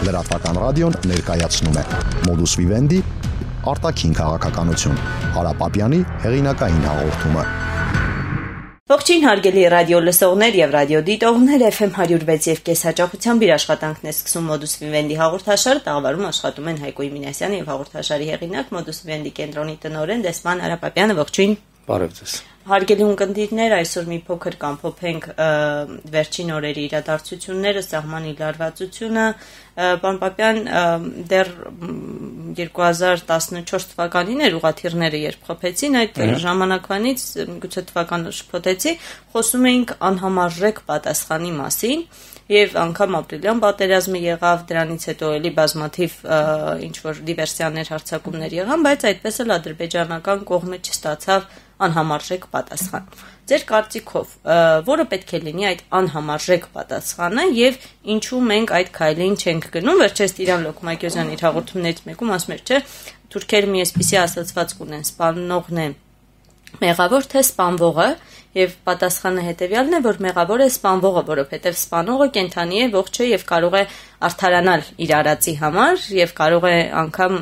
Լրատվական ռադիոն ներկայացնում է Modus Vivendi արտաքին քաղաքականություն Հարապապյանի հեղինակային հաղորդումը։ Ողջույն հարգելի ռադիո լսողներ եւ ռադիո դիտողներ, FM 106 եւ կես հաճախությամբ իր աշխատանքն է սկսում Modus Vivendi հաղորդաշարը, տաղավարում աշխատում են Հայկո Մինասյանը եւ հաղորդաշարի հեղինակ Modus Vivendi կենտրոնի տնօրեն Դեսպան Հարապապյանը։ Ողջույն։ Բարև ձեզ։ Հարգելի ունկնդիրներ, այսօր մի փոքր կամփոփենք վերջին օրերի իրադարձությունները, սահմանի լարվածությունը։ Պարոն Պապյան, դեռ 2014 թվականին էր ուղղաթիռները երբ խփեցին, այդ ժամանակվանից գուցե թվականը շփոթեցի, խոսում էինք անհամարժեք պատասխանի մասին, եւ անգամ ապրիլյան պատերազմը եղավ, դրանից հետո էլի բազմաթիվ ինչ որ դիվերսիաներ, հարձակումներ եղան, բայց այդպես էլ ադրբեջանական կողմը չստացավ անհամարժեք պատասխան։ Ձեր կարծիքով, որը պետք է լինի այդ անհամարժեք պատասխանը եւ ինչու մենք այդ քայլին չենք գնում։ Վերջերս Տիրան Լոկմակյոզյան իր հաղորդումներից մեկում ասում էր, չէ, թուրքերը մի էսպիսի ասացվածք ունեն, սպանողն է մեղավոր թե սպանվողը, եւ պատասխանը հետեւյալն է, որ մեղավոր է սպանվողը, որովհետեւ սպանողը կենդանի է, ողջ է եւ կարող է արդարանալ իր արածի համար եւ կարող է անգամ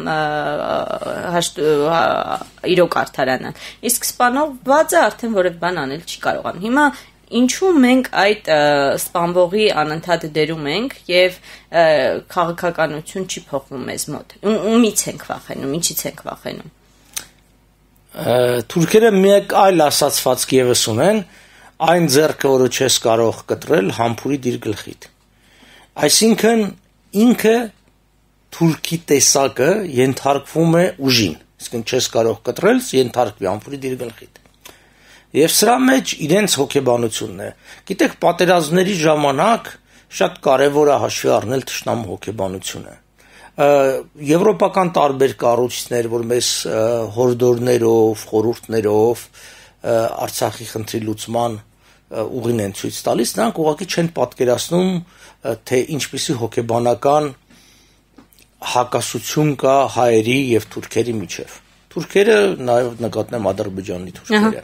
իրոք արդարանալ։ Իսկ սպանողվածը արդեն որևէ բան անել չի կարողանում։ Հիմա ինչու մենք այդ սպանվողի անընդհատ դերում ենք եւ քաղաքականություն չի փոխվում մեզ մոտ։ Ումից ենք վախենում, ինչից ենք վախենում։ Թուրքերը մեկ այլ ասացվածք եւս ունեն, այն ձեռքը, որը չես կարող կտրել, համբուրի դիր գլխիդ։ Այսինքն ինքը թուրքի տեսակը ենթարկվում է ուժին, իսկ չես կարող կտրել, ենթարկվի համբուրի դիր գլխիդ։ Եվ սրա մեջ իրենց հոգեբանությունն է։ Գիտեք, պատերազմների ժամանակ շատ կարևոր է հաշվի առնել թշնամու հոգեբանությունը։ Եվրոպական տարբեր կառույցներ, որ մեզ հորդորներով, խորհուրդներով Արցախի խնդրի լուծման ուղին են ցույց տալիս, նրանք ուղղակի չեն պատկերացնում, թե ինչպիսի հոգեբանական հակասություն կա հայերի եւ թուրքերի միջև։ Թուրքերը նաեւ նկատեմ Ադրբեջանի թուրքերը։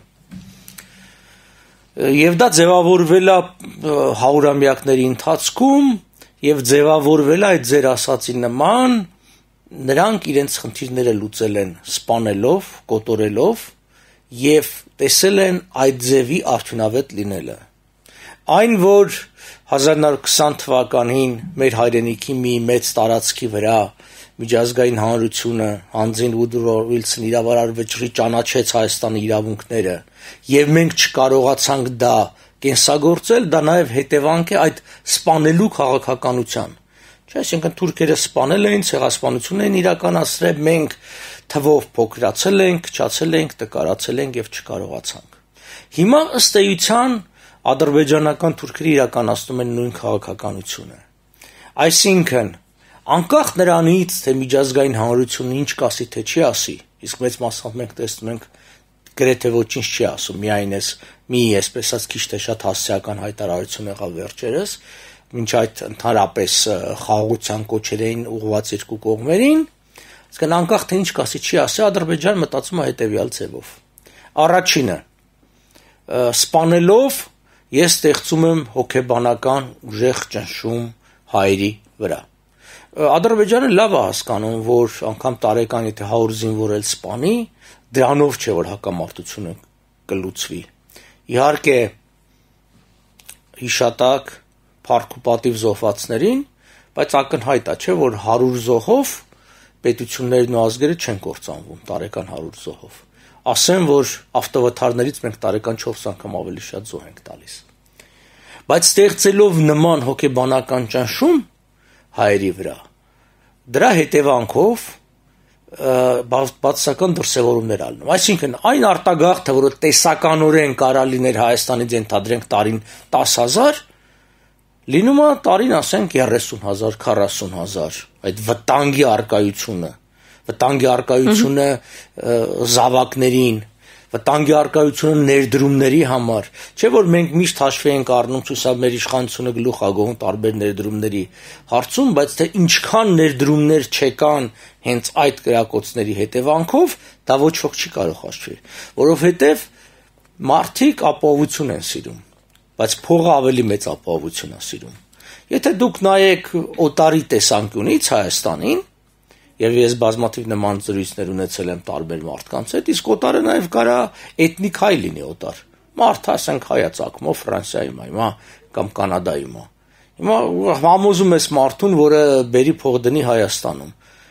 Եվ դա ձևավորվել է հարյուրամյակների ընթացքում եւ ձևավորվել այդ ձեր ասացի նման նրանք իրենց խնդիրները լուծել են սպանելով, կոտորելով եւ տեսել են այդ ձևի արդյունավետ լինելը։ Այն որ 1920 թվականին մեր հայրենիքի մի մեծ տարածքի վրա միջազգային հանրությունը Հանձին Վուդրո Վիլսոն իրավարարվեճի ճանաչեց Հայաստանի իրավունքները եւ մենք չկարողացանք դա կենսագործել, դա նաև հետևանք է այդ սպանելու քաղաքականության։ Չէ, այսինքն թուրքերը սպանել էին, ցեղասպանություն էին իրականացրել, մենք թվով փոքրացել ենք, քչացել ենք, տկարացել ենք եւ չկարողացանք։ Հիմա ըստ էության ադրբեջանական թուրքերը իրականացնում են նույն քաղաքականությունը։ Այսինքն անկախ նրանից, թե միջազգային հանրությունը ինչ կասի, թե չի ասի, իսկ մեծ մասամբ մենք տեսնում ենք գրեթե ոչինչ չի ասում, միայն մի այսպես ասած քիչ թե շատ հասցեական հայտարարություն եղավ վերջերս, մինչ այդ ընդհանրապես խաղաղության կոչեր էին ուղղված երկու կողմերին, իսկ անկախ թե ինչ կասի, չի ասի, Ադրբեջանը մտածում է հետևյալ ձևով։ Առաջինը, սպանելով ես ստեղծում եմ հոգեբանական ուժեղ ճնշում հայերի վրա։ Ադրբեջանը լավ է հասկանում, որ անգամ տարեկան եթե 100 զինվոր էլ սպանի, դրանով չէ որ հակամարտությունը կլուծվի։ Իհարկե հիշատակ փառք ու պատիվ զոհվածներին, բայց ակնհայտ է, չէ, որ 100 զոհով պետություններն ու ազգերը չեն կործանվում տարեկան 100 զոհով։ Ասեմ, որ ավտովթարներից մենք տարեկան 4 անգամ ավելի շատ զոհ ենք տալիս։ Բայց ստեղծելով նման հոգեբանական ճնշում հայերի վրա, դրա հետևանքով բացասական դրսևորումներ ալնում։ Այսինքն այն արտագաղթը, որը տեսականորեն կարա լիներ Հայաստանից ենթադրենք տարին 10,000, լինում է տարին ասենք 30,000, 40,000, այդ վտանգի արկայությունը զավակներին, վտանգի արկայությունը ներդրումների համար, չէ որ մենք միշտ հաշվի ենք առնում ցույցավ մեր իշխանությունը գլուխ ագոհում տարբեր ներդրումների հարցում, բայց թե ինչքան ներդրումներ չեկան հենց այդ կրակոցների հետևանքով, դա ոչ ոք չի կարող հաշվել, որովհետև մարդիկ ապահովություն են սիրում, բայց փողը ավելի մեծ ապահովություն է սիրում։ Եթե դուք նայեք օտարի տեսանկյունից Հայաստանին, եւ ես բազմաթիվ նման զրույցներ ունեցել եմ տարբեր մարդկանց հետ, իսկ օտարը նաեւ կարա էթնիկ հայ լինի օտար։ Մարդ ասենք հայացակումով Ֆրանսիայում է, հիմա կամ Կանադայում է։ Հիմա համոզում ես մարդուն, որը բերի փող դնի Հայաստանում։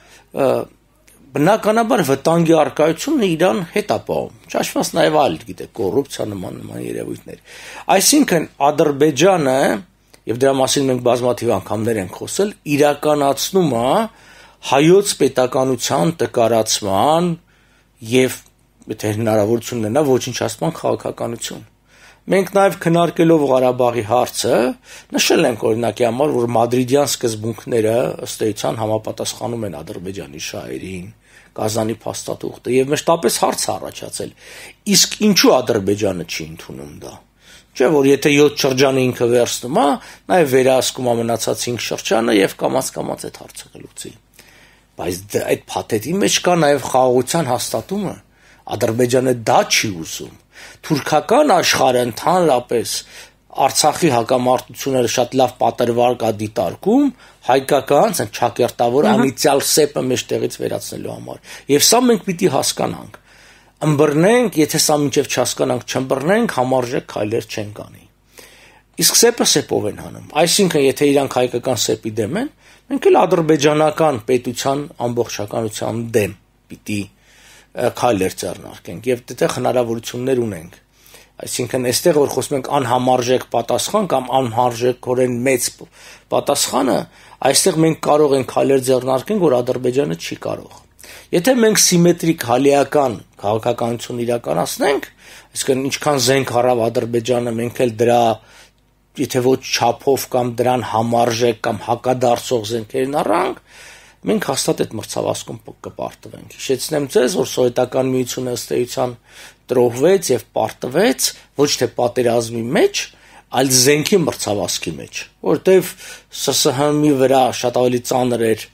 Բնականաբար վտանգի արկայությունը իրան հետ ապահովում։ Ճաշված նաև այլ, գիտեք, կոռուպցիա նման երևույթներ։ Այսինքն Ադրբեջանը, եւ դրա մասին մենք բազմաթիվ անգամներ ենք խոսել, իրականացնում է հայոց պետականության տկարացման եւ եթե հնարավորություն ունենա ոչնչացման քաղաքականություն։ Մենք նաև քննարկելով Ղարաբաղի հարցը նշել ենք օրինակի համար, որ մադրիդյան սկզբունքները ըստ էության համապատասխանում են Ադրբեջանի շահերին, Կազանի փաստաթուղթը եւ մշտապես հարց առաջացել։ Իսկ ինչու Ադրբեջանը չի ընդունում դա։ Չէ՞ որ եթե 7 շրջանը ինքը վերցնում է, նաև վերահսկում է մնացած 5 շրջանը եւ կամաց այդ հարցը կլուծի։ Բայց այդ փաթեթի մեջ կա նաև խաղաղության հաստատումը։ Ադրբեջանը դա չի ուզում։ Թուրքական աշխարհը ընդհանրապես Արցախի հակամարտությունը շատ լավ պատրվար կա դիտարկում հայկական չակերտավոր անիցիալ սեպը մեջտեղից վերացնելու համար։ Եվ սա մենք պիտի հասկանանք։ Ըմբռնենք, եթե սա մինչև չհասկանանք, չըմբռնենք, համարժեք քայլեր չենք անի։ Իսկ սեպը սեպով են հանում։ Այսինքն, եթե իրանք հայկական սեպի դեմ են, մենք էլ ադրբեջանական պետության ամբողջականության դեմ պիտի քայլեր ձեռնարկենք եւ դեռ հնարավորություններ ունենք։ Այսինքն, այստեղ որ խոսում ենք անհամարժեք պատասխան կամ անհարժեքորեն մեծ պատասխանը, այստեղ մենք կարող ենք քայլեր ձեռնարկենք, որ Ադրբեջանը չի կարող։ Եթե մենք սիմետրիկ հալիական քաղաքականություն իրականացնենք, այսինքն ինչքան զենք առավ Ադրբեջանը, մենք էլ դրա եթե ոչ չափով կամ դրան համարժեք կամ հակադարձող զենքերն առանք, մենք հաստատ այդ մրցավազքում կպարտվենք։ Հիշեցնեմ ձեզ, որ սովետական միությունը ըստ էության տրոհվեց եւ պարտվեց ոչ թե պատերազմի մեջ, այլ զենքի մրցավազքի մեջ, որտեվ ՍՍՀ-ի վրա շատ ավելի ծանր էր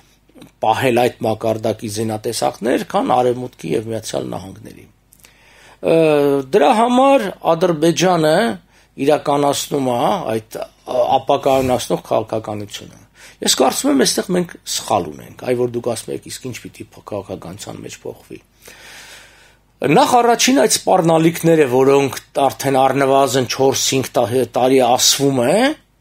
պահել այդ մակարդակի զինատեսակներ, քան Արևմուտքի եւ Միացյալ Նահանգների։ Դրա համար Ադրբեջանը իրականացնում է այդ ապակայունացնող քաղաքականությունը։ Ես կարծում եմ, այստեղ մենք սխալ ունենք, այ որ դուք ասում եք, իսկ ինչ պիտի քաղաքականության մեջ փոխվի։ Նախ առաջին այդ սպառնալիքները, որոնք արդեն առնվազն 4-5 տարի ասվում է,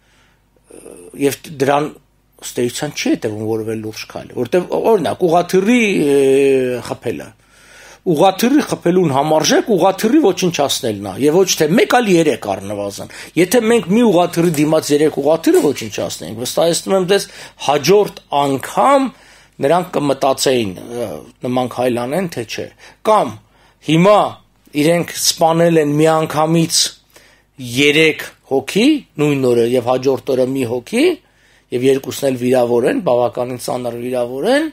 եւ դրան ըստ էության չի հետևում որևէ լուրջ քայլ, որտեղ օրինակ ուղղաթիռի խփելը ուղղաթիռի խփելուն համարժեք ուղղաթիռի ոչնչացնելն է եւ ոչ թե 1 այլ 3 առնվազն։ Եթե մենք մի ուղղաթիռի դիմաց 3 ուղղաթիռը ոչնչացնենք, վստահեցնում եմ դες հաջորդ անգամ նրանք կմտածեին նման քայլ անեն, թե չէ։ Կամ հիմա իրենք սպանել են միանգամից 3 հոգի նույն օրը եւ հաջորդ օրը մի հոգի եւ երկուսն էլ վիրավոր են, բավականին ծանր վիրավոր են։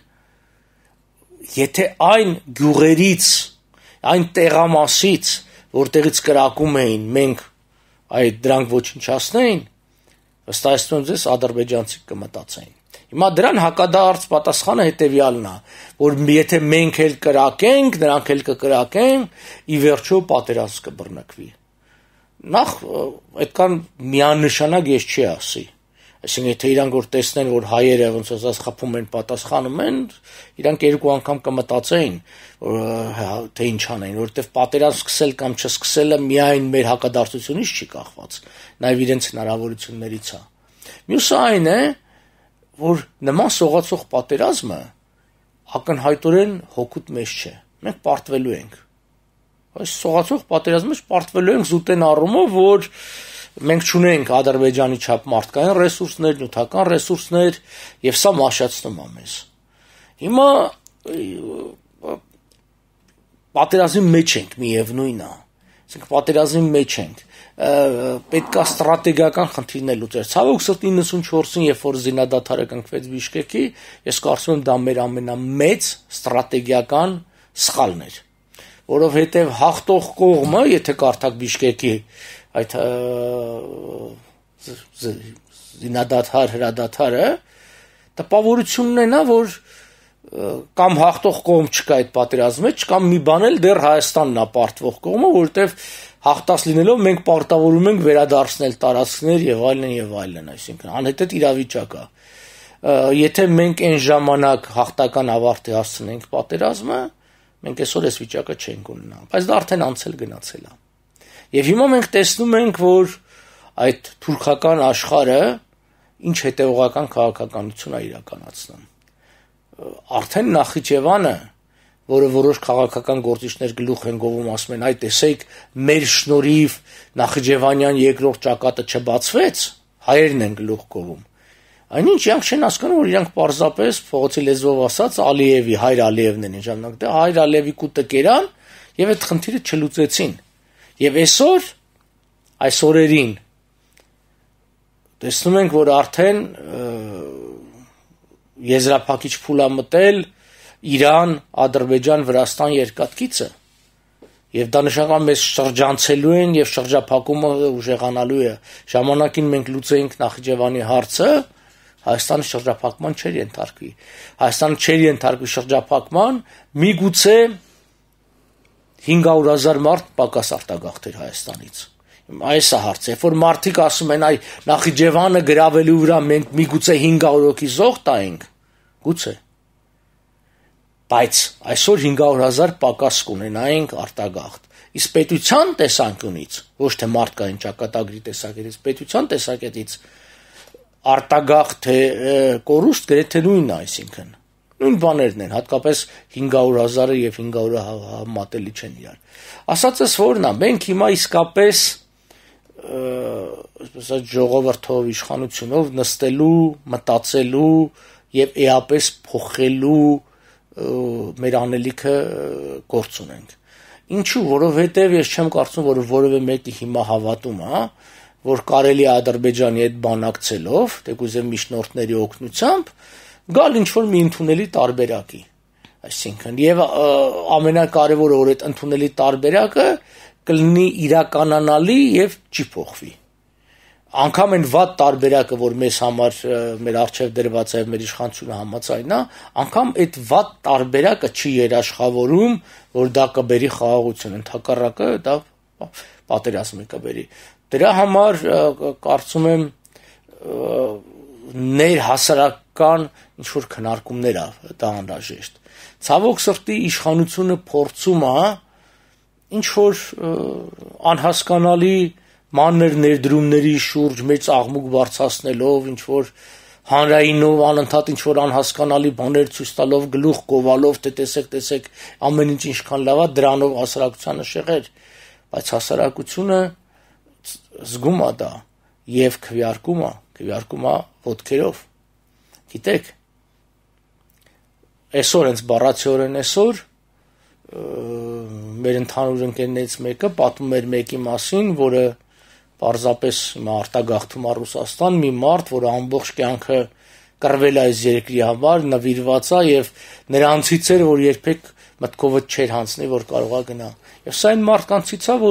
Եթե այն գյուղերից, այն տեղամասից, որտեղից կրակում էին, մենք այդ դրանք ոչնչացնեին, վստահեցնում եմ ձեզ ադրբեջանցի կմտածեին։ Հիմա դրան հակադարձ պատասխանը հետեւյալն է, որ եթե մենք էլ կրակենք, նրանք էլ կկրակեն, ի վերջո պատերազմ կբռնկվի։ Նախ այդքան միանշանակ ես չի ասի։ Այսինքն եթե իրանք որ տեսնեն, որ հայերը ոնց ասած խփում են, պատասխանում են, իրանք երկու անգամ կմտածեին, թե ինչ անեն, որովհետև պատերազմ սկսել կամ չսկսելը միայն մեր հակադարձությունից չի կախված, նաև իրենց հնարավորություններից է։ Մյուսը այն է, որ նման սողացող պատերազմը ակնհայտորեն հոգուտ մեզ չէ։ Մենք պարտվելու ենք։ Այս սողացող պատերազմի մեջ պարտվելու ենք զուտեն առումով, որ մենք չունենք Ադրբեջանի չափ մարդկային ռեսուրսներ, նյութական ռեսուրսներ եւ սա մաշացնում է մեզ։ Հիմա պատերազմի մեջ ենք միևնույնն է։ Այսինքն պատերազմի մեջ ենք։ Պետք է ստրատեգիական խնդիրներ լուծել։ Ցավոք սրտի 94-ին, երբ որ զինադադարը կնքվեց Բիշկեկի, ես կարծում եմ դա մեր ամենամեծ ստրատեգիական սխալն էր, որովհետեւ հաղթող կողմը, եթե կարդաք Բիշկեկի այդ զինադադար հրադադարը տպավորությունն է նա, որ կամ հաղթող կողմ չկա այդ պատերազմի մեջ, կամ մի բան էլ դեռ Հայաստանն է պարտվող կողմը, որովհետև հաղթած լինելով մենք պարտավորում ենք վերադարձնել տարածքներ եւ այլն, այսինքն անհետեթ իրավիճակ է։ Եթե մենք այն ժամանակ հաղթական ավարտի հասցնենք պատերազմը, մենք այսօր այս վիճակը չենք ունենա, բայց դա արդեն անցել գնացել է։ Եվ հիմա մենք տեսնում ենք, որ այդ թուրքական աշխարհը ինչ հետևողական քաղաքականություն է իրականացնում։ Արդեն Նախիջևանը, որը որոշ քաղաքական գործիչներ գլուխ են գովում, ասում են, այ տեսեք, մեր շնորհիվ Նախիջևանյան երկրորդ ճակատը չբացվեց, հայերն են գլուխ գովում։ Այնինչ իրանք չեն հասկանում, որ իրանք պարզապես փողոցի լեզվով ասած Ալիևի, Հայր Ալիևն են ժամանակ, դա Հայր Ալիևի կուտը կերան եւ այդ խնդիրը չլուծեցին։ Եվ այս օրերին տեսնում ենք, որ արդեն եզրափակիչ փուլ է մտել Իրան, Ադրբեջան, Վրաստան երկաթգիծը եւ դա նշանակում մեզ շրջանցելու են եւ շրջափակումը ուժեղանալու է։ Ժամանակին մենք լուծեինք Նախիջևանի հարցը, Հայաստանը շրջափակման չէր ենթարկվի։ Հայաստանը չէր ենթարկվի շրջափակման, միգուցե 500,000 մարդ պակաս արտագաղթեր Հայաստանից։ Այս է հարցը, երբ որ մարդիկ ասում են, այ Նախիջևանը գրավելու վրա մենք միգուցե 500 հոգի զոհ տայինք, գուցե։ Բայց այսօր 500,000 պակաս կունենայինք արտագաղթ։ Իսկ պետության տեսանկյունից, ոչ թե մարդկային ճակատագրի տեսակետից, պետության տեսակետից արտագաղթ թե կորուստ գրեթե նույնն է, այսինքն նույն բաներն են, հատկապես 500,000-ը եւ 500-ը համատելի չեն իրար։ Ասածս որն է, մենք հիմա իսկապես այսպես ժողովրդով իշխանությունով նստելու, մտածելու եւ էապես փոխելու մեր անելիքը գործ ունենք։ Ինչու, որովհետեւ ես չեմ կարծում, որ որևէ մեկի հիմա հավատում է, որ կարելի է Ադրբեջանի հետ բանակցելով, թեկուզև միջնորդների օգնությամբ գալ ինչ-որ մի ընդունելի տարբերակի։ Այսինքն, եւ ամենակարևորը, որ այդ ընդունելի տարբերակը կլինի իրականանալի եւ չի փոխվի։ Անկամ այն վատ տարբերակը, որ մեզ համար մեր արժեվ դրված է, մեր իշխանությունը համաձայն է, անկամ այդ վատ տարբերակը չի երաշխավորում, որ դա կբերի խաղաղություն, ընդհակառակը դա պատերազմի կբերի։ Դրա համար կարծում եմ ներհասարական ինչ-որ քննարկումներ է դա անհրաժեշտ։ Ցավոք սրտի իշխանությունը փորձում է ինչ-որ անհասկանալի մանր ներդրումների շուրջ մեծ աղմուկ բարձրացնելով, ինչ-որ հանրայինով անընդհատ ինչ-որ անհասկանալի բաներ ցույց տալով, գլուխ գովալով, թե տեսեք, ամեն ինչ ինչքան լավ է, դրանով հասարակությանը շեղեր, բայց հասարակությունը զգում է դա եւ քվեարկում է ոտքերով։ Գիտեք, այսօր հենց բառացիորեն այսօր մեր ընդհանուր ընկերներից մեկը պատմում էր մեկի մասին, որը պարզապես արտագաղթում է Ռուսաստան, մի մարդ, որը ամբողջ կյանքը կռվել է այս երկրի համար, նվիրված է եւ նրանցից էր, որ երբեք մտքովը չէր հանցնի, որ կարող է գնա։ Եվ սա այն մարդկանցից է,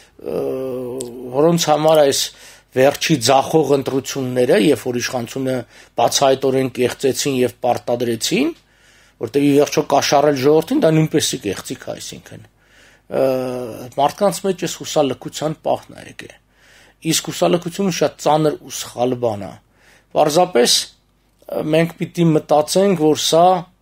որոնց համար այս վերջի ձախող ընտրությունները, երբ որ իշխանությունը բացահայտորեն կեղծեցին եւ պարտադրեցին, որտեղ ի վերջո կաշառել ժողովրդին, դա նույնպես է կեղծիք, այսինքն մարդկանց մեջ էս հուսալքության պահն է եկել։ Իսկ հուսալքությունը շատ ծանր ու սխալ բան է։ Պարզապես մենք պիտի մտածենք, որ սա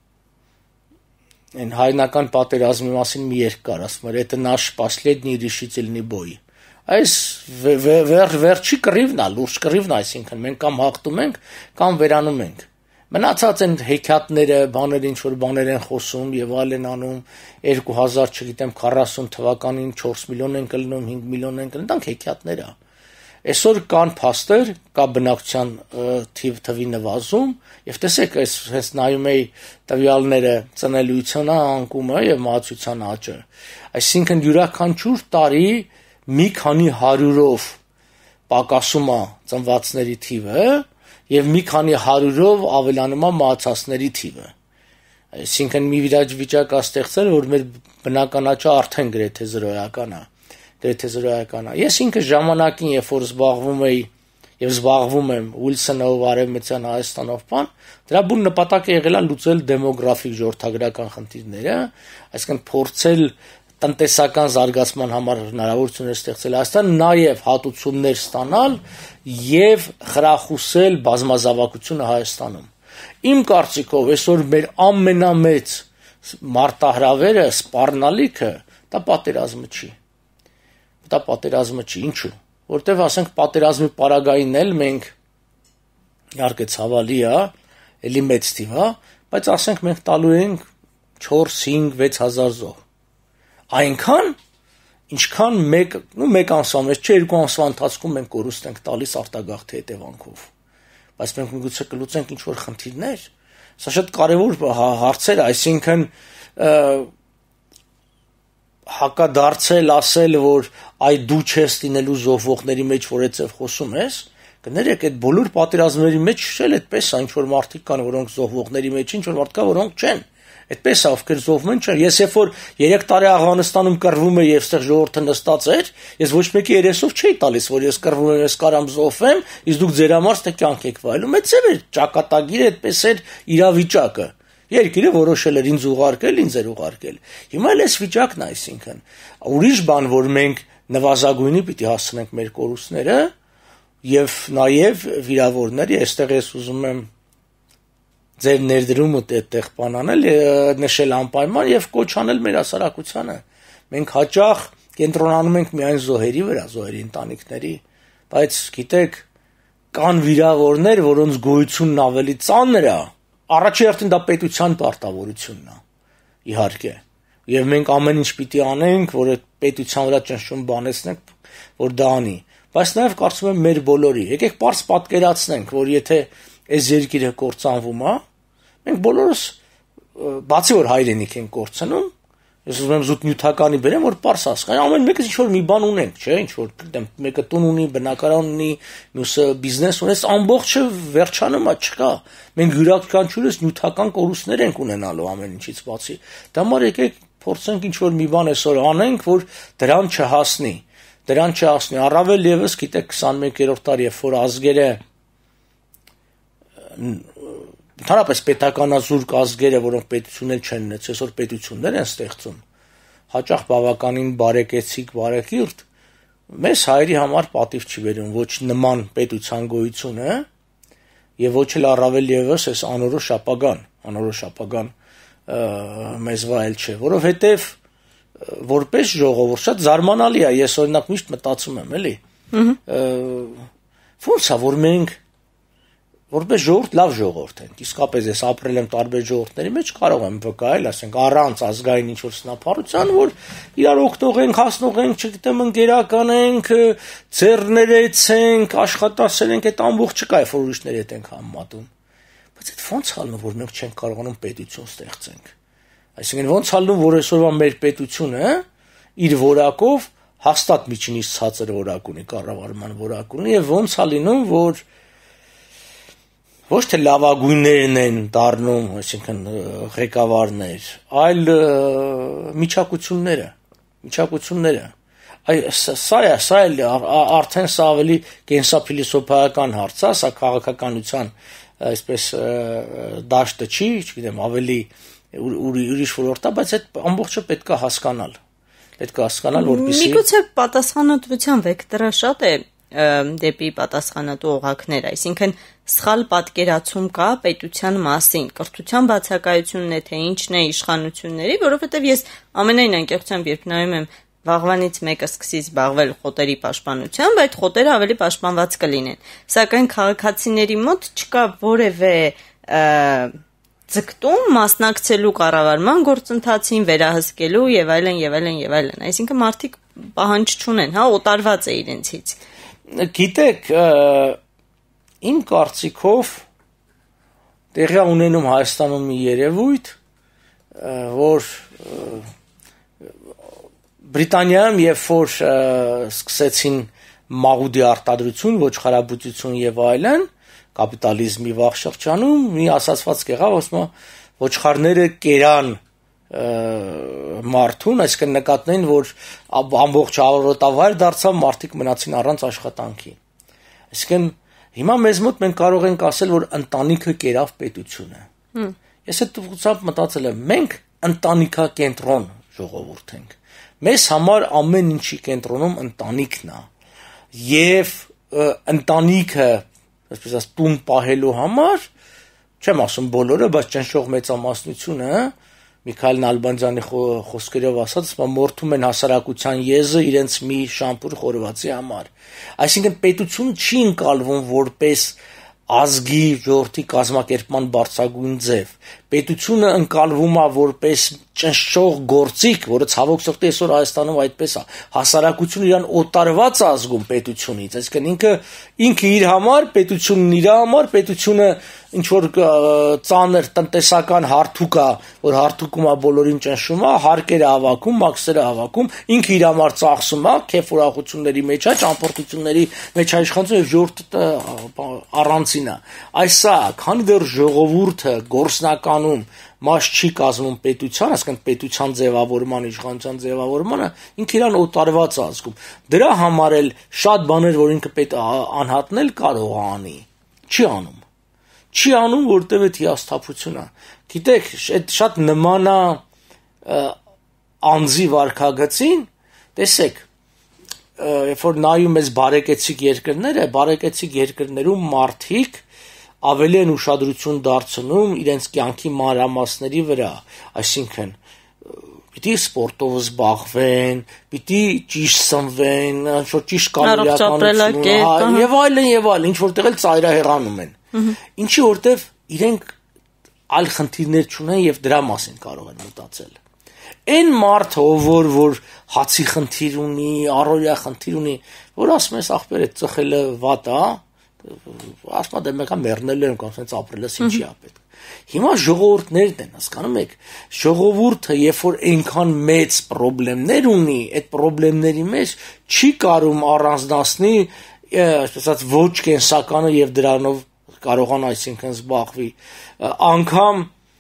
այն հայնական պատերազմի մասին մի երգ կար, ասում էր, это наш последний решительный бой։ Այս վերջի կռիվն է, լուրջ կռիվն է, այսինքն մենք կամ հաղթում ենք, կամ վերանում ենք։ Մնացած են հեքիաթները, բաներ ինչ-որ բաներ են խոսում եւ այլն անում, 2000, չգիտեմ, 40 թվականին 4 միլիոն են կլնում, 5 միլիոն են կլնում, դրանք հեքիաթներ է։ Այսօր կան փաստեր, կա բնակչության թվի նվազում, եւ տեսեք, այս հենց նայում էի տվյալները ծնելիությունը, անկումը եւ մահացության աճը։ Այսինքն յուրաքանչյուր տարի մի քանի 100-ով պակասում է ծնվածների թիվը եւ մի քանի 100-ով ավելանում է մահացածների թիվը։ Այսինքն մի վիճակ է ստեղծել, որ մեր բնական աճը արդեն գրեթե 0-ական է։ Ես ինքը ժամանակին, երբ որ զբաղվում էի եւ զբաղվում եմ Ուիլսոնով, Արևմտյան Հայաստանով, դրա բուն նպատակը եղել է լուծել դեմոգրաֆիկ ժողովրդագրական խնդիրները, այսինքն փորձել տնտեսական զարգացման համար հնարավորություններ ստեղծել Հայաստան, նաեւ հատուցումներ ստանալ եւ խրախուսել բազմազավակությունը Հայաստանում։ Իմ կարծիքով այսօր մեր ամենամեծ մարտահրավերը, սպառնալիքը դա պատերազմը չի։ Դա պատերազմը չի, ինչու՞։ Որտեվ ասենք պատերազմի պարագային էլ մենք իհարկե ցավալի է, էլի մեծ թիվ է, բայց ասենք մենք տալու ենք 4, 5, 6000 զոհ։ Այնքան, ինչքան մեկ ամսվա մեջ, չէ, 2 ամսվա ընթացքում մենք կորուստ ենք տալիս արտագաղթի հետևանքով։ Բայց մենք միգուցե կլուծենք ինչ-որ խնդիրներ։ Սա շատ կարևոր հարցեր է, այսինքն հակադարձել ասել, որ այ դու չես լինելու զոհվողների մեջ, որ այդպես խոսում ես, կներեք, այդ բոլոր պատերազմների մեջ շել այդպես է, ինչ որ մարդիկ կան, որոնք զոհվողների մեջ, ինչ որ մարդ կա, որոնք չեն։ Այդպես է, ովքեր զոհվում են, չեն։ Ես երբ որ 3 տարի Աֆղանստանում կռվում եմ եւ այդտեղ ժողովուրդը նստած էր, ես ոչ մեկի երեսով չէի տալիս, որ ես կռվում եմ, ես կարամ զոհվեմ, իսկ դուք ձեր համար ստե կյանք եք վայելում։ Այդպես էր ճակատագիրը, այդպես էր իրավիճակը։ Երկիրը որոշել էր ինձ ուղարկել, ինձ էր ուղարկել։ Հիմա էլ էս վիճակն է, այսինքն ուրիշ բան, որ մենք նվազագույնի պիտի հասցնենք մեր կորուստները եւ նաեւ վիրավորները, այստեղ ես ուզում եմ ձեր ներդրումը այդտեղ բանանել, նշել անպայման եւ կոչ անել մեր հասարակությանը։ Մենք հաճախ կենտրոնանում ենք միայն զոհերի վրա, զոհերի ընտանիքների, բայց գիտեք, կան վիրավորներ, որոնց գոյությունն ավելի ծանր է։ Առաջի հերթին դա պետության պարտավորությունն է, իհարկե, եւ մենք ամեն ինչ պիտի անենք, որ այդ պետության վրա ճնշում բանեցնենք, որ դա անի, բայց նաեւ կարծում եմ մեր բոլորի, եկեք պարզ պատկերացնենք, որ եթե այս երկիրը կործանվում է, մենք բոլորս բացի որ հայրենիք ենք կորցնում, ես ուզում եմ զուտ նյութականի բերեմ, որ պարզ հասկանա, ամեն մեկը ինչ որ մի բան ունենք, չէ, ինչ որ մեկը տուն ունի, բնակարան ունի, մյուսը բիզնես ունի, ամբողջը վերջանում է, չկա։ Մենք յուրաքանչյուրս նյութական կորուստներ ենք ունենալու ամեն ինչից բացի։ Դա համար եկեք փորձենք ինչ որ մի բան այսօր անենք, որ դրան չհասնի։ Դրան չհասնի, առավել եւս գիտեք 21-րդ դար, երբ որ ազգերը ընդհանրապես պետականազուրկ ազգերը, որոնք պետություններ չեն ունեցել, այսօր պետություններ են ստեղծում, հաճախ բավականին բարեկեցիկ, բարեկիրթ, մեզ հայերի համար պատիվ չի բերում ոչ նման պետության գոյությունը եւ ոչ էլ առավել եւս այս անորոշ ապագան մեզ վայել չէ, որովհետեւ որպես ժողովուրդ շատ զարմանալի է, ես օրինակ միշտ մտածում եմ, էլի։ Ոնց է, որ մենք որպես ժողովուրդ լավ ժողովուրդ ենք, իսկապես ես ապրել եմ տարբեր ժողովուրդների մեջ, կարող եմ վկայել, ասենք առանց ազգային ինչ-որ սնափառության, որ իրար օգտող ենք, հասնող ենք, չգիտեմ, ընկերական ենք, ձեռներեցենք, աշխատասեր ենք, այդ ամբողջ չկա, որ ուրիշների հետ ենք համեմատում։ Բայց այդ ոնց ալնում, որ մենք չենք կարողանում պետություն ստեղծենք։ Այսինքն ոնց ալնում, որ այսօրվա մեր պետությունը իր որակով հաստատ միջինից ցածր որակ ունի, կառավարման որակ ունի, եւ ոնց է լինում, որ ոչ թե լավագույններն են դառնում, այսինքն ղեկավարներ, այլ միջակությունները։ Սա արդեն սա ավելի կենսափիլիսոփայական հարց է, սա քաղաքականության այսպես դաշտը չի, չգիտեմ, ավելի ուրիշ ոլորտ է, բայց այդ ամբողջը պետք է հասկանալ։ Որպեսզի միգուցե պատասխանատվության վեկտորը շատ է դեպի պատասխանատու օղակներ, այսինքն սխալ պատկերացում կա պետության մասին, կրթության բացակայությունն է, թե ինչն է իշխանությունների, որովհետև ես ամենայն անկեղծությամբ երբ նայում եմ վաղվանից մեկը սկսի զբաղվել խոտերի պաշտպանությամբ, այդ խոտերը ավելի պաշտպանված կլինեն, սակայն քաղաքացիների մոտ չկա որևէ ձգտում մասնակցելու կառավարման գործընթացին, վերահսկելու եւ այլն, այսինքն մարդիկ պահանջ չունեն, օտարված է իրենցից։ Գիտեք, իմ կարծիքով տեղի ունենում Հայաստանում մի երևույթ, որ Բրիտանիայում երբ որ սկսեցին մաղուդի արտադրություն, ոչխարաբուծություն եւ այլն, կապիտալիզմի վաղ շրջանում մի ասացված կեղավ, ասում է ոչխարները կերան մարդուն, այսինքն նկատներին, որ ամբողջ արոտավայր դարձավ, մարդիկ մնացին առանց աշխատանքի։ Այսինքն Հիմա մեզ մոտ մենք կարող ենք ասել, որ ընտանիքը կերավ պետությունը։ Ես այդ ուղղությամբ մտածել եմ, մենք ընտանիքակենտրոն ժողովուրդ ենք։ Մեզ համար ամեն ինչի կենտրոնում ընտանիքն է։ Եվ ընտանիքը, այսպես ասած, տուն պահելու համար, չեմ ասում բոլորը, բայց ճնշող մեծամասնությունը, Միքայել Նալբանդյանի խոսքերով ասած, մորթում են հասարակության եզը իրենց մի շամփուր խորվածի համար։ Այսինքն պետությունը չի ընկալվում որպես ազգի ժողովրդի կազմակերպման բարձրագույն ձև։ Պետությունը ընկալվում է որպես ճնշող գործիք, որը ցավոք սրտի այսօր Հայաստանում այդպես է։ Հասարակությունը իրան օտարված է ազգում պետությունից, այսինքն ինքը իր համար, պետությունն իր համար, պետությունը ինչ որ ծանր տնտեսական հարթուկ է, որ հարթուկում է բոլորին ճնշում է, հարկերը հավաքում, մաքսերը հավաքում, ինքը իր համար ծախսում է, քեֆ ուրախությունների մեջ է, ճամփորդությունների մեջ է իշխանություն եւ ժողովուրդը առանցին է։ Այսա, քանի դեռ ժողովուրդը գործնականում մաս չի կազմում պետության, այսինքն պետության ձևավորման, իշխանության ձևավորմանը, ինքը իրան օտարված է ազգում։ Դրա համար էլ շատ բաներ, որ ինքը պետք է անհատնել կարող է անի, չի անում։ Չի անում, որտեվ այդ հիասթափություն է։ Գիտեք, այդ շատ նման է անձի վարքագծին, տեսեք, երբ որ նայում ես բարեկեցիկ երկրները, բարեկեցիկ երկրներում մարդիկ ավելի են ուշադրություն դարձնում իրենց կյանքի մանրամասների վրա, այսինքն պիտի սպորտով զբաղվեն, պիտի ճիշտ սնվեն, ինչ-որ ճիշտ կանոնիականություն, եւ այլն, ինչ-որտեղ էլ ծայրահեղանում են։ Ինչի որտեվ իրենք այլ խնդիրներ չունեն եւ դրա մասին կարող են մտածել։ Այն մարդը, որ հացի խնդիր ունի, առօրյա խնդիր ունի, որ ասում ես ախպեր այդ ծխելը վատ է, ասում է դե մեկը մեռնել եմ կամ ասենց ապրելս ինչի է պետք։ Հիմա ժողովուրդներն են, հասկանում եք, ժողովուրդը երբ որ այնքան մեծ խնդիրներ ունի, այդ խնդիրների մեջ չի կարում առանձնացնի, այսպես ասած, ոչ կենսականը եւ դրանով կարողան այսինքն զբաղվի, անգամ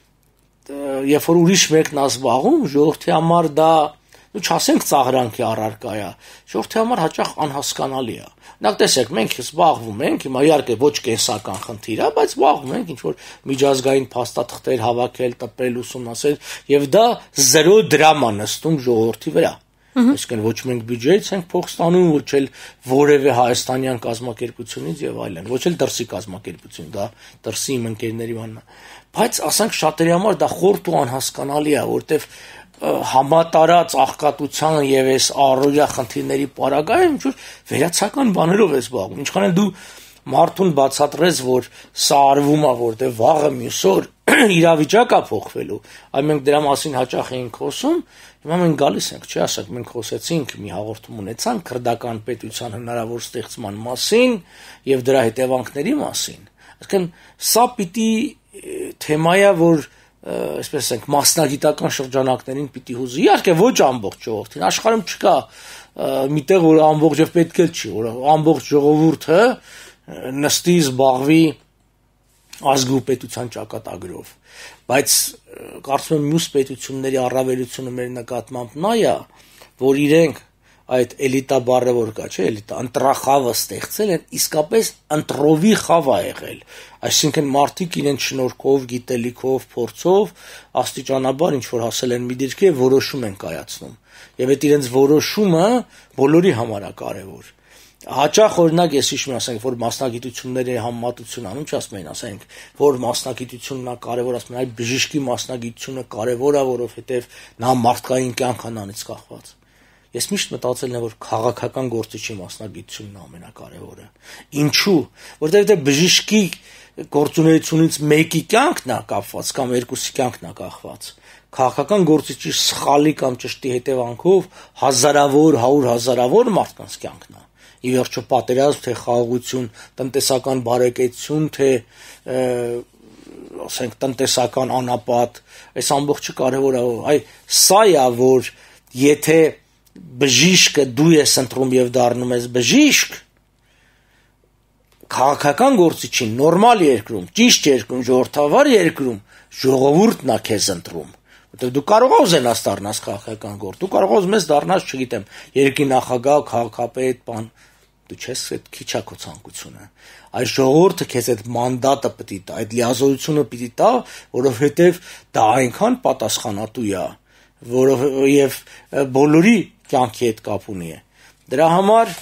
երբ որ ուրիշ մեկն է զբաղվում, ժողովրդի համար դա, չասենք ծաղրանքի առարկա է, ժողովրդի համար հաճախ անհասկանալի է։ Նախ տեսեք, մենք զբաղվում ենք, հիմա իհարկե ոչ կենսական խնդիր է, բայց զբաղվում ենք ինչ-որ միջազգային փաստաթղթեր հավաքել, տպել, ուսումնասիրել, եւ դա 0 դրամ է նստում ժողովրդի վրա։ Այսինքն ոչ մենք բյուջեից ենք փող ստանում, ոչ էլ որևէ հայաստանյան կազմակերպությունից եւ այլն, ոչ էլ դրսի կազմակերպություն, դա դրսի իմ ընկերների բանն է։ Բայց ասենք շատերի համար դա խորտ ու անհասկանալի է, որտեվ համատարած աղքատության եւ այս առօրյա խնդիրների պարագայում ինչ-որ վերացական բաներով է զբաղվում։ Ինչքան էլ դու մարդուն բացատրես, որ սա արվում է, որտեվ վաղը մյուս օր իրավիճակա փոխվելու, այ մենք դրա մասին հաճախ էինք խոսում, հիմա մենք գալիս ենք, չի ասենք, մենք խոսեցինք, մի հաղորդում ունեցանք քրդական պետության հնարավոր ստեղծման մասին եւ դրա հետևանքների մասին։ Այսինքն սա պիտի թեմա է, որ այսպես ասենք, մասնագիտական շրջանակներին պիտի հուզի։ Իհարկե ոչ ամբողջ ժողովրդին, աշխարհում չկա միտեղ, որ ամբողջ եւ պետք էլ չի, որ ամբողջ ժողովուրդը նստի զբաղվի ազգու պետության ճակատագրով, բայց կարծում եմ մյուս պետությունների առավելությունը մեր նկատմամբ նա է, որ իրենք այդ էլիտա բառը որ կա, չէ, էլիտա, ընտրախավը ստեղծել են, իսկապես ընտրովի խավ է եղել, այսինքն մարդիկ իրենց շնորհքով, գիտելիքով, փորձով աստիճանաբար ինչ որ հասել են մի դիրքի եւ որոշում են կայացնում, եւ այդ իրենց որոշումը բոլորի համար է կարեւոր։ Հաճախ օրինակ ես հիշում եմ, ասենք, որ մասնագիտությունների համեմատություն անում, չասում են, ասենք, որ մասնագիտությունն է կարևոր, ասում են, այ բժշկի մասնագիտությունը կարևոր է, որովհետև նա մարդկային կյանք է նրանից կախված։ Ես միշտ մտածել եմ, որ քաղաքական գործիչի մասնագիտությունն է ամենակարևորը։ Ինչու՞, որովհետև դե բժշկի գործունեությունից մեկի կյանքն է կապված կամ երկուսի կյանքն է կախված։ Քաղաքական գործիչի սխալի կամ ճշտի հետևանքով հազարավոր, 100,000-ավոր մարդկանց կյանքն է։ Ի վերջո պատերազմ, թե խաղաղություն, տնտեսական բարեկեցություն, թե ասենք տնտեսական անապատ, այս ամբողջը կարևոր է։ Այ սա է, որ եթե բժիշկը դու ես ընտրում եւ դառնում ես բժիշկ, քաղաքական գործիչին նորմալ երկրում, ճիշտ երկրում, ժողովրդավար երկրում ժողովուրդն է քեզ ընտրում։ Որտեղ դու կարող ես ուզենաս դառնաս քաղաքական գործ, դու կարող ես մեզ դառնաս, չգիտեմ, երկրի նախագահ, քաղաքապետ, բան, դու չես այդ քիչա քո ցանկությունը։ Այս ժողովուրդը քեզ այդ մանդատը պիտի տա, այդ լիազորությունը պիտի տա, որովհետև դա այնքան պատասխանատու է, եւ բոլորի կյանքի հետ կապ ունի է։ Դրա համար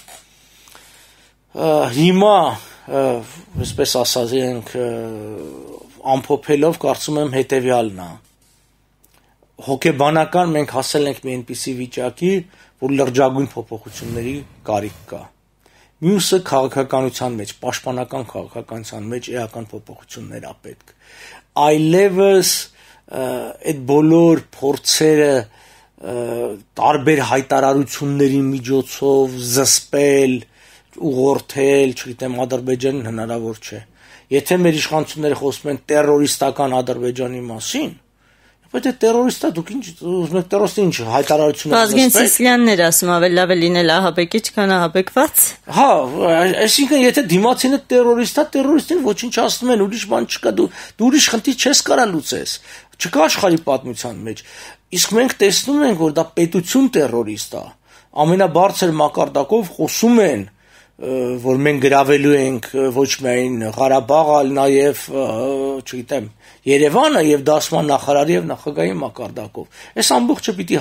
հիմա այսպես ասենք ամփոփելով կարծում եմ հետեւյալն է։ Հոգեբանական մենք հասել ենք մի այնպիսի վիճակի, որ լրջագույն փոփոխությունների կարիք կա։ Մյուսը քաղաքականության մեջ, պաշտպանական քաղաքականության մեջ էական փոփոխություններ ա պետք։ Այլևս այդ բոլոր փորձերը տարբեր հայտարարությունների միջոցով զսպել, ուղղորդել, չգիտեմ, Ադրբեջանին հնարավոր չէ։ Եթե մեր իշխանությունները խոսում են տերորիստական Ադրբեջանի մասին, բայց այդ տերորիստը դուք ինչ ուզում եք տերորիստը ինչ հայտարարություն Վազգեն Սիսլյանն էր ասում ավելի լավ է լինել ահաբեկիչ, քան ահաբեկված։ Հա, այսինքն եթե դիմացինը տերորիստ է, տերորիստին ոչնչացնում են, ուրիշ բան չկա, դու ուրիշ խնդիր չես կարա լուծես։ Չկա աշխարհի պատմության մեջ։ Իսկ մենք տեսնում ենք, որ դա պետություն տերորիստ է։ Ամենաբարձր մակարդակով խոսում են, որ մենք գրավելու ենք ոչ միայն Ղարաբաղը, այլ նաև, չգիտեմ, Երևանը եւ դասման նախարարի եւ նախագահի մակարդակով։ Այս ամբողջը պիտի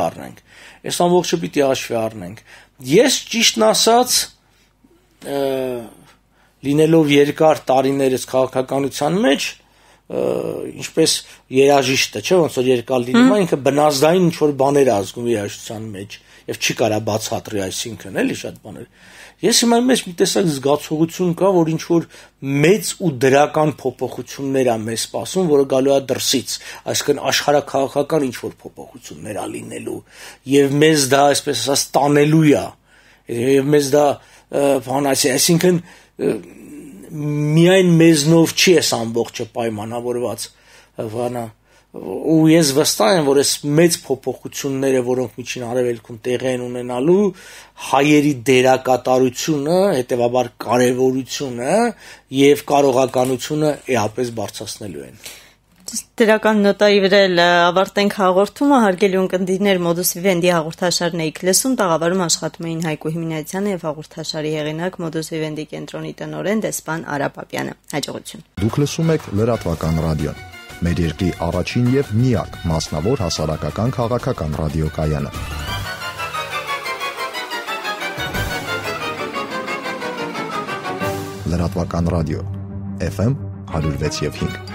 հաշվի առնենք։ Ես ճիշտն ասած լինելով երկար տարիներս քաղաքականության մեջ, ինչպես երաժիշտը, չէ՞, ոնց որ երկար լինում է, ինքը բնազդային ինչ որ բաներ ազգում երաժշտության մեջ եւ չի կարա բացատրի, այսինքն էլի շատ բաներ։ Ես հիմա մեջ մի տեսակ զգացողություն կա, որ ինչ որ մեծ ու դրական փոփոխություններ ա մեզ սպասում, որը գալու է դրսից, այսինքն աշխարհակաղակական ինչ որ փոփոխություններ ա լինելու եւ մեզ դա այսպես ասած տանելու է եւ մեզ դա բան այսինքն միայն մեզնով չի էս ամբողջը պայմանավորված բանա ու ես վստահ եմ, որ այս մեծ փոփոխությունները, որոնք միջին արևելքում տեղի են ունենալու, հայերի դերակատարությունը, հետևաբար կարևորությունը եւ կարողականությունը էապես բարձրացնելու են։ Դրական նոտայի վրա ավարտենք հաղորդումը, հարգելի ունկնդիրներ, Modus Vivendi հաղորդաշարն էիք լսում, տաղավարում աշխատում էին Հայկո Հիմնայցյանը եւ հաղորդաշարի հեղինակ Modus Vivendi կենտրոնի տնօրեն դեսպան Արա Պապյանը։ Հաջողություն։ Դուք լսում եք լրատվական ռադիոն։ Մեր երկրի առաջին եւ միակ մասնավոր հասարակական քաղաքական ռադիոկայանը։ Լրատվական ռադիո FM 106.5